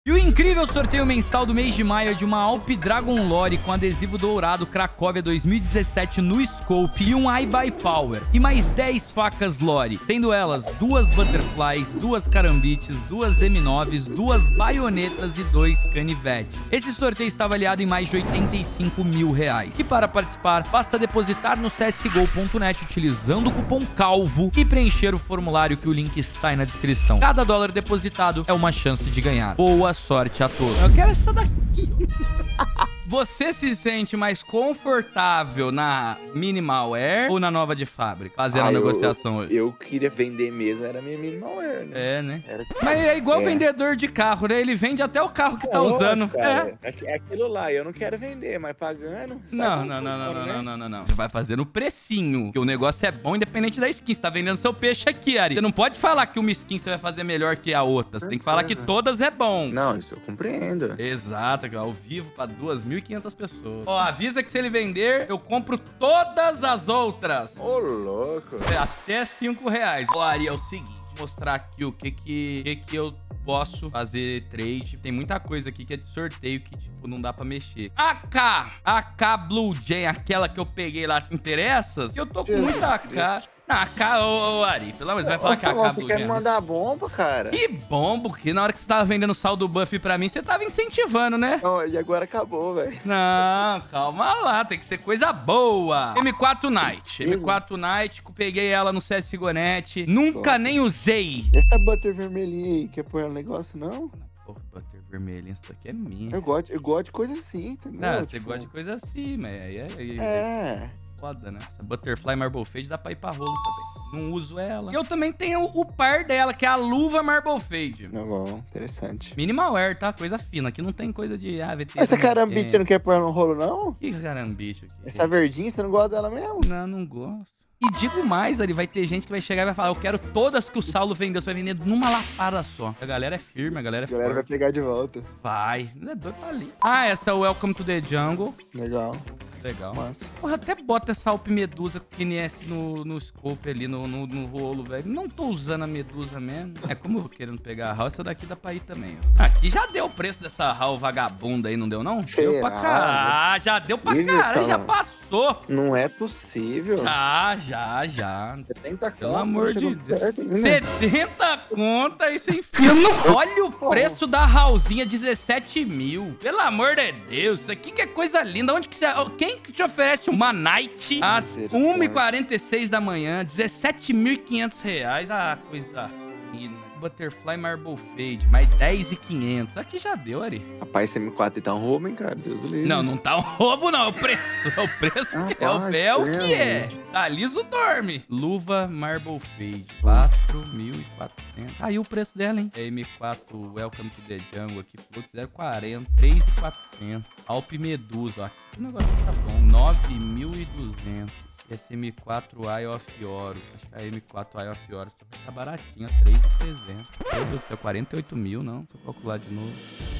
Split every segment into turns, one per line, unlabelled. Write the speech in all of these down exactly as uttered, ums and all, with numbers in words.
E o incrível sorteio mensal do mês de maio é de uma Alp Dragon Lore com adesivo dourado Cracóvia dois mil e dezessete no Scope e um iBuy Power. E mais dez facas Lore, sendo elas duas Butterflies, duas Carambites, duas M noves, duas Baionetas e dois Canivetes. Esse sorteio está avaliado em mais de oitenta e cinco mil reais. E para participar, basta depositar no c s g o ponto net utilizando o cupom CALVO e preencher o formulário que o link está aí na descrição. Cada dólar depositado é uma chance de ganhar. Boa sorte a todos. Eu quero essa daqui. Você se sente mais confortável na Minimal Air ou na nova de fábrica? Fazendo ah, a negociação
eu,
hoje.
Eu queria vender mesmo, era a minha Minimal Air, né?
É, né?
Era...
Mas é igual
é.
vendedor de carro, né? Ele vende até o carro que é, tá usando.
Cara, é. é aquilo lá, eu não quero vender, mas pagando...
Não, não, não, não, não, né? não, não, não, não. Você vai fazendo o precinho, que o negócio é bom independente da skin. Você tá vendendo seu peixe aqui, Ari. Você não pode falar que uma skin você vai fazer melhor que a outra. Você tem que falar que todas é bom.
Não, isso eu compreendo.
Exato, ao vivo pra duas mil e quinhentas pessoas. Ó, avisa que se ele vender, eu compro todas as outras.
Ô, louco.
Até cinco reais. Ó, Ari, é o seguinte, vou mostrar aqui o que que, que que eu posso fazer trade. Tem muita coisa aqui que é de sorteio que, tipo, não dá pra mexer. A K! A K Blue Jay, aquela que eu peguei lá, te interessa? Eu tô com muita A K. Ah, K, ô, ô, Ari, pelo menos vai falar que a K
Você quer me mandar bomba, cara?
Que bomba, porque na hora que você tava vendendo saldo buff pra mim, você tava incentivando, né?
Não, e agora acabou, velho.
Não, calma lá, tem que ser coisa boa. M quatro Night, M quatro Night, peguei ela no C S G O Net, nunca nem usei.
Essa butter vermelhinha aí, quer pôr no negócio, não?
Porra, butter vermelhinha, isso daqui é minha.
Eu gosto, eu gosto de coisa assim, entendeu?
Ah, você
tipo...
gosta de coisa assim, mas aí é...
É...
Foda, né? Essa Butterfly Marble Fade dá pra ir pra rolo também. Não uso ela. Eu também tenho o par dela, que é a luva Marble Fade.
Tá bom, interessante.
Minimal Air, tá? Coisa fina. Aqui não tem coisa de A V T.
Essa Carambite não quer pôr no rolo, não?
Que Carambite aqui?
Essa verdinha, você não gosta dela mesmo?
Não, não gosto. E digo mais, ali, vai ter gente que vai chegar e vai falar, eu quero todas que o Saulo vendeu. Você vai vender numa lapada só. A galera é firme, a galera é
forte. A galera
forte.
vai pegar de volta.
Vai. Não é doido pra ali. Ah, essa é o Welcome to the Jungle.
Legal.
Legal.
Massa.
Porra, até bota essa Alp Medusa com Q N S no, no scope ali, no, no, no rolo, velho. Não tô usando a Medusa mesmo. É como eu vou querendo pegar a H A L, essa daqui dá pra ir também, ó. Aqui já deu o preço dessa H A L vagabunda aí, não deu não?
Será?
Deu pra caralho. Ah, já deu pra caralho, já passou.
Não é possível.
Já, já, já.
setenta
Pelo amor de Deus. setenta conta e sem enfia. Olha o preço da Raulzinha, dezessete mil. Pelo amor de Deus, isso aqui que é coisa linda. Onde que você... Quem que te oferece uma Night às uma e quarenta e seis da manhã, dezessete mil e quinhentos reais? Ah, coisa fina. Butterfly Marble Fade, mais dez mil e quinhentos. Aqui já deu, Ari.
Rapaz, esse M quatro tá um roubo, hein, cara? Deus do livre.
Não, não tá um roubo, não. É o preço. É o preço
ah,
que é. O pé é o que é. Tá liso, dorme. Luva Marble Fade, quatro mil e quatrocentos. Aí o preço dela, hein? É M quatro Welcome to the Jungle aqui. Flux zero quarenta, três mil e quatrocentos. Alp Medusa, ó. Que negócio tá bom. nove mil e duzentos. Esse M quatro Eye of Oro. Acho que a M quatro Eye of Oro tá baratinha, três mil e trezentos. Meu Deus do céu, quarenta e oito mil, não. Se eu calcular de novo.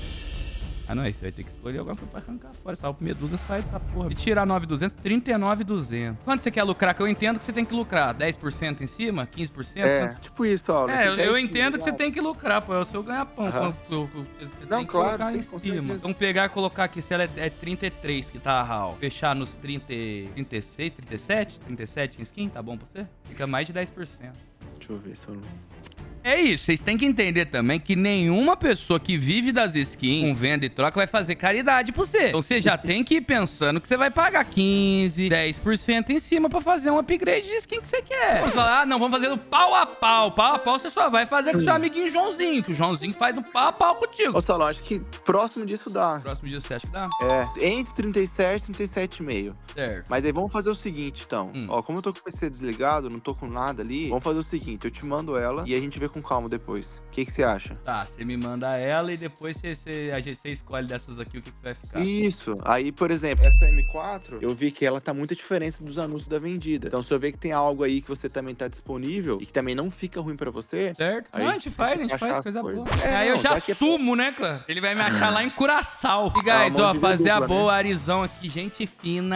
Ah, não é isso. Você vai ter que escolher alguma coisa pra arrancar fora. Essa Alp Medusa sai dessa porra. E tirar nove mil e duzentos, trinta e nove mil e duzentos. Quanto você quer lucrar? Que eu entendo que você tem que lucrar. dez por cento em cima? quinze por cento?
É,
Quanto?
tipo isso, ó.
É, eu, eu entendo que você tem que lucrar, pô. É o seu ganha-pão.
Uhum.
Você
não,
tem que
claro,
colocar em cima. Então pegar e colocar aqui, se ela é, é trinta e três que tá a H A L. Fechar nos trinta, trinta e seis, trinta e sete? trinta e sete em skin, tá bom pra você? Fica mais de dez por cento.
Deixa eu ver se eu não...
É isso, vocês têm que entender também que nenhuma pessoa que vive das skins, com venda e troca, vai fazer caridade pra você. Então você já tem que ir pensando que você vai pagar quinze, dez por cento em cima pra fazer um upgrade de skin que você quer. Você fala, ah, não, vamos fazer do pau a pau. Pau a pau você só vai fazer com o seu amiguinho Joãozinho, que o Joãozinho faz do pau a pau contigo.
Ô, Salão, acho que próximo disso dá.
Próximo disso você acha que dá?
É, entre trinta e sete e trinta e sete e meio.
Certo.
Mas aí vamos fazer o seguinte, então.
Hum.
Ó, como eu tô com o P C desligado, não tô com nada ali, vamos fazer o seguinte, eu te mando ela e a gente vê com calma depois. O que que você acha?
Tá, você me manda ela e depois você, você, a gente, você escolhe dessas aqui o que, que vai ficar.
Isso. Aí, por exemplo, essa M quatro, eu vi que ela tá muita diferença dos anúncios da vendida. Então, se eu ver que tem algo aí que você também tá disponível e que também não fica ruim pra você...
Certo.
Aí,
não, a gente faz, a gente faz coisa boa.
É,
aí
não,
eu já
já
sumo, é... né, Clã? Ele vai me achar lá em Curaçao. E, guys, ó, fazer a boa, Arizão aqui, gente fina,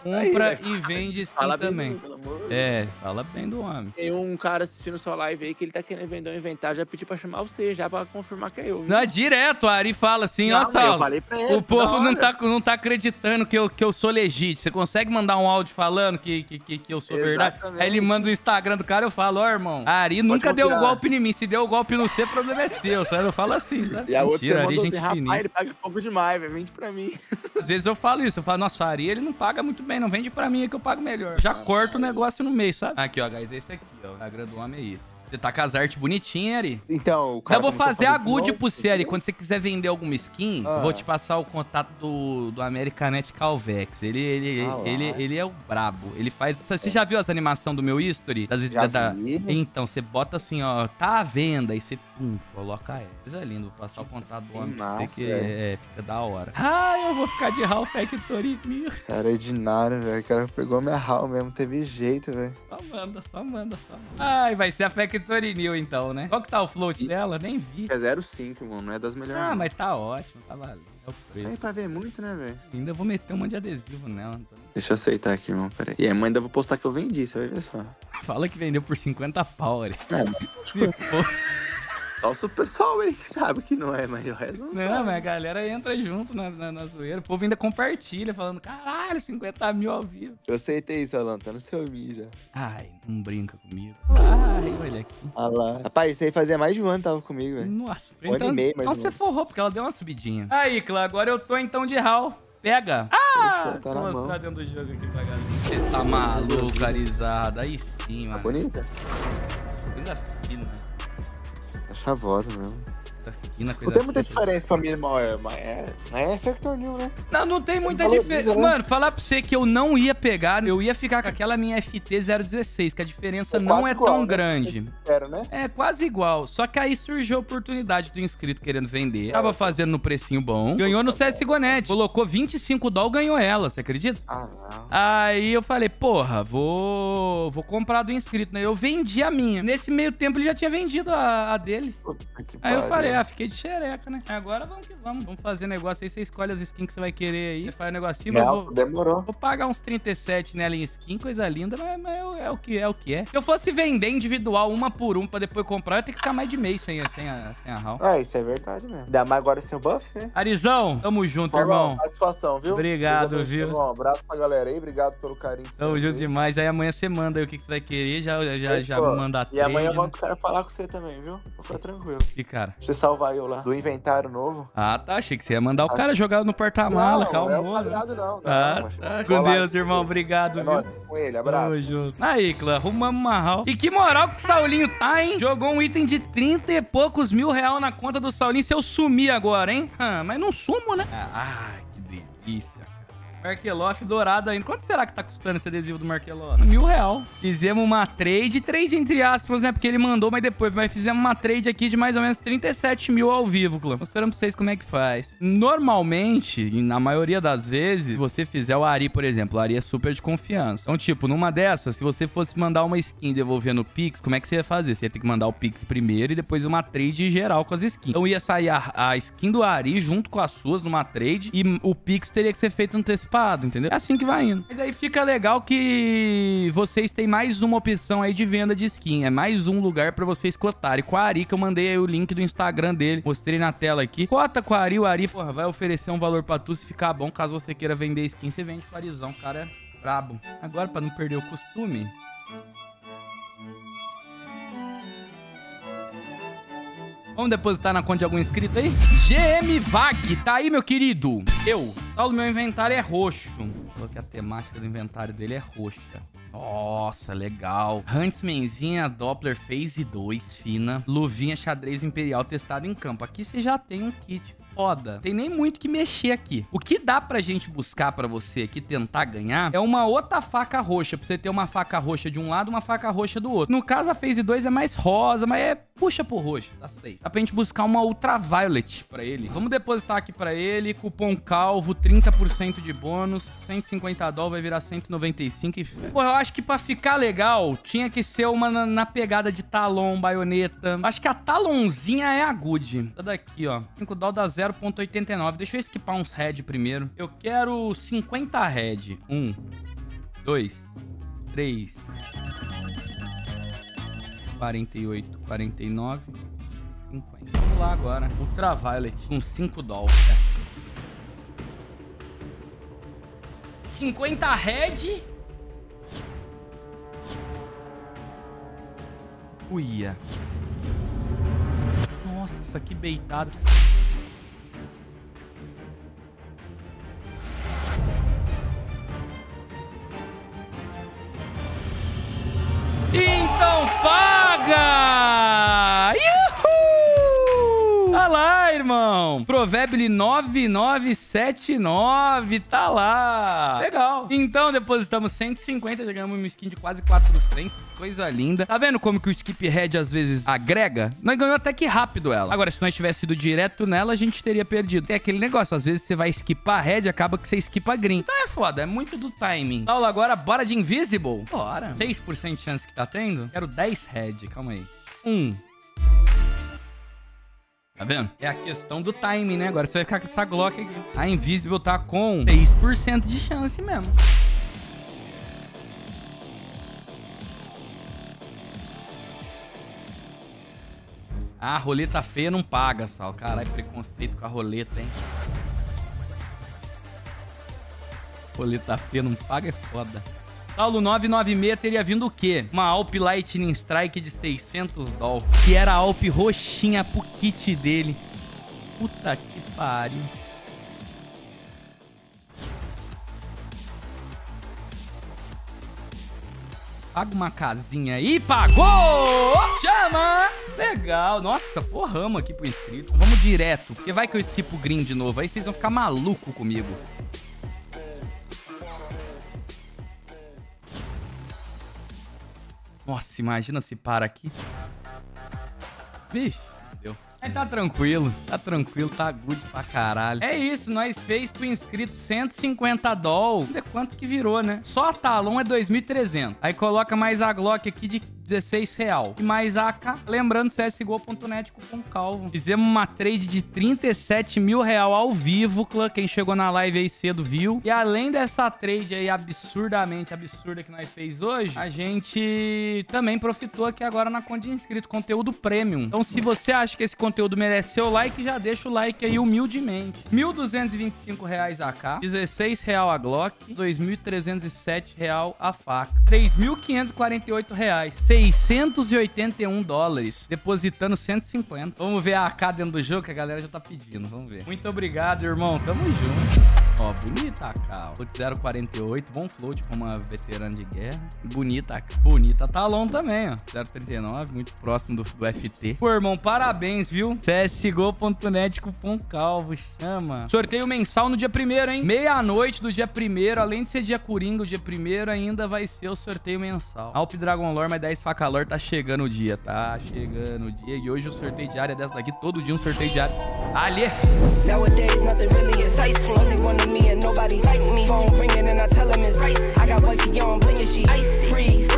compra
Aí,
e vende skin
fala bem
também.
do- pelo amor de Deus.
É, fala bem do homem.
Tem um cara assistindo sua live aí que ele tá querendo vender um inventário, já pedi pra chamar você, já pra confirmar que é eu. viu?
Não, é direto, a Ari fala assim,
Não,
ó,
mas eu
Saulo,
falei pra ele,
o povo
da
não
hora.
tá, não tá acreditando que eu, que eu sou legítimo. Você consegue mandar um áudio falando que, que, que, que eu sou verdade?
Exatamente.
Aí ele manda o Instagram do cara, eu falo, ó, irmão, a Ari nunca deu
copiar.
golpe em mim. Se deu golpe no você, o problema é seu, sabe? Eu falo assim, sabe?
E a outra
Mentira,
você
Ari,
mandou
gente
assim, rapaz,
finíssima.
ele paga pouco demais, velho, vende pra mim.
Às vezes eu falo isso, eu falo, nossa, a Ari, ele não paga muito bem, não vende pra mim, é que eu pago melhor. Já corto o negócio no meio, sabe? Aqui, ó, guys, esse aqui, ó, o Instagram do homem é isso. Você tá com as artes bonitinhas, Ari.
Então, o cara
Eu vou
começou
fazer
a
a
de
good
novo,
pro você, Ari. Quando você quiser vender alguma skin,
Ah.
eu vou te passar o contato do, do Americanet Calvex. Ele, ele,
Ah, lá.
ele, ele é o brabo. Ele faz... Você já viu as animações do meu history? Das,
Já
da-
vi.
Então, você bota assim, ó, tá à venda, aí você pum, coloca ela. Coisa linda, vou passar o contato do
Que
homem pra você
massa,
que
velho.
é, fica da hora. Ah, eu vou ficar de Hall Factory mil.
Cara, ordinário, velho. O cara pegou minha hall mesmo, teve jeito, velho.
Só manda, só manda, só manda. Ai, vai ser a Factory New então, né? Qual que tá o float
E-
dela? Nem vi.
É zero vírgula cinco, mano, não é das melhores.
Ah,
não.
mas tá ótimo, tá valendo. É o preço.
Tem pra ver muito, né, velho?
Ainda vou meter um monte de adesivo nela. Então...
Deixa eu aceitar aqui, irmão, peraí. E amanhã ainda vou postar que eu vendi, você vai ver só.
Fala que vendeu por cinquenta pau, Ari.
É,
Se for...
só o pessoal aí que sabe que não é, mas o resto não,
Não,
sabe.
mas a galera entra junto na, na, na zoeira. O povo ainda compartilha, falando, caralho, cinquenta mil ao vivo.
Eu aceitei isso, Alan, tá no seu mi já.
Ai, não brinca comigo. Ai, olha aqui.
Ah lá. Rapaz, isso aí fazia mais de um ano que tava comigo, velho.
Nossa.
Um ano e meio, mais
então
ou
você
menos.
forrou, porque ela deu uma subidinha. Aí, Clã, agora eu tô então de Hall. Pega. Ah!
Tá
Vou
na
mostrar
mão.
dentro do jogo aqui pra galera. Você tá maluco, Arizada. Aí sim,
Tá
mano.
bonita?
Coisa fina.
Tá chavosa mesmo.
Coisa fina, coisa
Não tem muita
fina.
diferença pra mim, irmão. É, mas é, mas é Factor New, né?
Não, não tem muita
valoriza,
diferença.
né?
Mano, falar pra você que eu não ia pegar, eu ia ficar com aquela minha F T zero dezesseis, que a diferença
É
não
quase
é
igual,
tão
né?
grande.
Quero, né?
É quase igual. Só que aí surgiu a oportunidade do inscrito querendo vender. Tava fazendo no precinho bom. Ganhou no C S G O Net. Colocou vinte e cinco dólares, ganhou ela. Você acredita?
Ah, não.
Aí eu falei, porra, vou vou comprar do inscrito, né? Eu vendi a minha. Nesse meio tempo ele já tinha vendido a, a dele.
Puta que
Aí eu
pariu.
falei, ah, fiquei de xereca, né? Agora vamos que vamos. Vamos fazer negócio aí. Você escolhe as skins que você vai querer aí. Você faz um negocinho, mas eu
Não,
vou...
demorou.
Vou pagar uns trinta e sete nela em skin, coisa linda, mas, mas é, é o que é o que é. Se eu fosse vender individual, uma por uma, pra depois comprar, eu ia ter que ficar mais de mês sem, a- sem, a, sem a Hall.
Ah, isso é verdade mesmo. Ainda mais agora sem o buff, né?
Arizão, tamo junto,
Falou,
irmão.
satisfação, viu?
Obrigado,
Deus abençoe,
viu?
irmão. Um abraço pra galera aí, obrigado pelo carinho. de
Tamo
sempre
junto
aí.
demais. Aí amanhã você manda aí o que, que você vai querer, já, já, já
Fechou.
manda a
E
trade.
amanhã eu
né?
mando os caras falar com você também, viu? Vou ficar tranquilo.
Que cara?
Pra você salvar eu lá do inventário novo.
Ah, tá. Achei que você ia mandar o cara jogar no porta-mala,
não,
calma.
é o quadrado não.
Ah,
não, mas-
tá.
Vou
Com
lá,
Deus, irmão. Obrigado,
É
viu?
nóis, com ele, abraço.
Tamo junto. Aí, clã, arrumamos uma Hall. E que moral que o Saulinho tá, hein? Jogou um item de trinta e poucos mil real na conta do Saulinho. Se eu sumir agora, hein? Ah, mas não sumo, né? Ah, que delícia. Markeloff dourado ainda. Quanto será que tá custando esse adesivo do Markeloff? Mil real. Fizemos uma trade, trade entre aspas, né? Porque ele mandou, mas depois. Mas fizemos uma trade aqui de mais ou menos trinta e sete mil ao vivo, clã. Mostrando pra vocês como é que faz. Normalmente, e na maioria das vezes, se você fizer o Ari, por exemplo, o Ari é super de confiança. Então, tipo, numa dessas, se você fosse mandar uma skin devolvendo o Pix, como é que você ia fazer? Você ia ter que mandar o Pix primeiro e depois uma trade geral com as skins. Então ia sair a, a skin do Ari junto com as suas numa trade e o Pix teria que ser feito antecipado, entendeu? É assim que vai indo. Mas aí fica legal que vocês têm mais uma opção aí de venda de skin. É mais um lugar pra vocês cotarem. Com a Ari, que eu mandei aí o link do Instagram dele. Mostrei na tela aqui. Cota com a Ari. O Ari, porra, vai oferecer um valor pra tu se ficar bom. Caso você queira vender skin, você vende com o Arizão. O cara é brabo. Agora, pra não perder o costume... Vamos depositar na conta de algum inscrito aí? G M Vag, tá aí, meu querido? Eu. Só o meu inventário é roxo. Falou que a temática do inventário dele é roxa. Nossa, legal. Huntsmanzinha Doppler Phase dois, fina. Luvinha xadrez imperial testada em campo. Aqui você já tem um kit foda. Tem nem muito que mexer aqui. O que dá pra gente buscar pra você aqui tentar ganhar é uma outra faca roxa. Pra você ter uma faca roxa de um lado, uma faca roxa do outro. No caso, a Phase dois é mais rosa, mas é puxa pro roxo. Tá safe. Dá pra gente buscar uma Ultraviolet pra ele. Vamos depositar aqui pra ele. Cupom calvo, trinta por cento de bônus. cento e cinquenta dólares vai virar cento e noventa e cinco. E... Pô, eu acho que pra ficar legal, tinha que ser uma na, na pegada de talon, baioneta. Acho que a talonzinha é a good. Essa daqui, ó. cinco dólares dá zero vírgula oitenta e nove. Deixa eu esquipar uns head primeiro. Eu quero cinquenta head. um, dois, três, quarenta e oito, quarenta e nove, cinquenta. Vamos lá agora. Ultraviolet com cinco dólares. Né? cinquenta red. Uia. Nossa, que beitado. Então paga! Uhul! Tá lá, irmão. Provérbio nove nove sete nove. Tá lá. Legal. Então depositamos cento e cinquenta. Já ganhamos uma skin de quase quatrocentos. Coisa linda. Tá vendo como que o skip red às vezes agrega? Nós ganhamos até que rápido ela. Agora, se nós tivesse ido direto nela, a gente teria perdido. Tem aquele negócio, às vezes você vai skipar red, acaba que você skipa green. Então é foda, é muito do timing. Paula, agora bora de invisible? Bora. seis por cento de chance que tá tendo? Quero dez red, calma aí. um. Tá vendo? É a questão do timing, né? Agora você vai ficar com essa Glock aqui. A invisible tá com seis por cento de chance mesmo. Ah, roleta feia não paga, Sal. Caralho, preconceito com a roleta, hein? Roleta feia não paga é foda. Saulo nove nove seis teria vindo o quê? Uma Alp Lightning Strike de seiscentos dólares. Que era a Alp roxinha pro kit dele. Puta que pariu. Paga uma casinha aí. Pagou! Chama! Legal. Nossa, porramos aqui pro inscrito. Vamos direto, porque vai que eu skipo green de novo. Aí vocês vão ficar maluco comigo. Nossa, imagina se para aqui. Vixe, deu. Aí tá tranquilo, tá tranquilo, tá good pra caralho. É isso, nós fez pro inscrito cento e cinquenta dólares. É quanto que virou, né? Só a Talon é dois mil e trezentos. Aí coloca mais a Glock aqui de dezesseis real. E mais a A K. Lembrando, C S G O ponto net com Calvo. Fizemos uma trade de trinta e sete mil real ao vivo. Quem chegou na live aí cedo viu. E além dessa trade aí absurdamente absurda que nós fez hoje, a gente também profitou aqui agora na conta de inscrito. Conteúdo premium. Então se você acha que esse conteúdo merece seu like, já deixa o like aí humildemente. mil duzentos e vinte e cinco reais a A K. dezesseis real a Glock. dois mil trezentos e sete real a faca. três mil quinhentos e quarenta e oito reais. seiscentos e oitenta e um dólares, depositando cento e cinquenta. Vamos ver a A K dentro do jogo, que a galera já tá pedindo. Vamos ver. Muito obrigado, irmão. Tamo junto. Ó, bonita a A K. zero vírgula quarenta e oito. Bom float como uma veterana de guerra. Bonita a A K. Bonita a Talon também, ó. zero vírgula trinta e nove. Muito próximo do, do F T. Pô, irmão, parabéns, viu? C S G O ponto net cupom Calvo. Chama. Sorteio mensal no dia primeiro, hein? Meia-noite do dia primeiro. Além de ser dia coringa, o dia primeiro ainda vai ser o sorteio mensal. Alp Dragon Lore mais dez faca lore. Tá chegando o dia. Tá chegando o dia. E hoje o sorteio diário é dessa daqui. Todo dia um sorteio diário. Ali!
Nowadays, nothing really insightful. Only one of me and nobody's like me. Phone ringing and I tell him it's I got wifey on bling and she freeze.